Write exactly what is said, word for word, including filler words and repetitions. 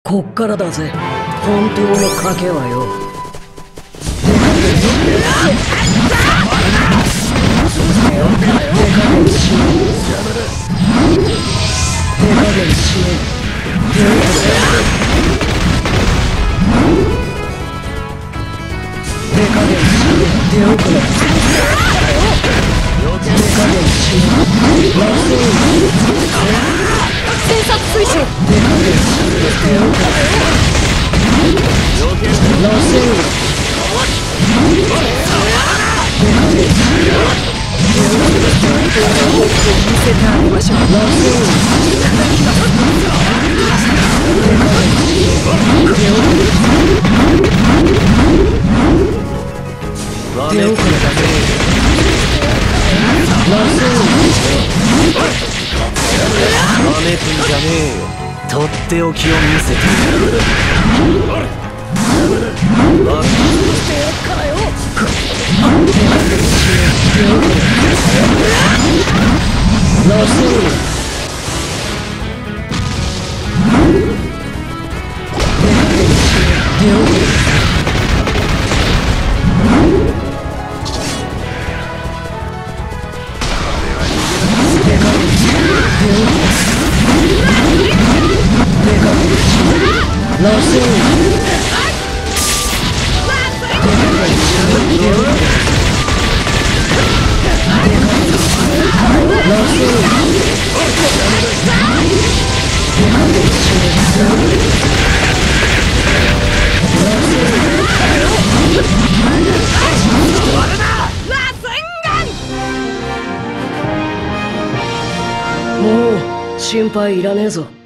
こっからだぜ、本当の賭けはよ。 偵察推進。見せてあげましょう。 わめくんじゃねえよ。とっておきを見せてやる。もう心配いらねえぞ。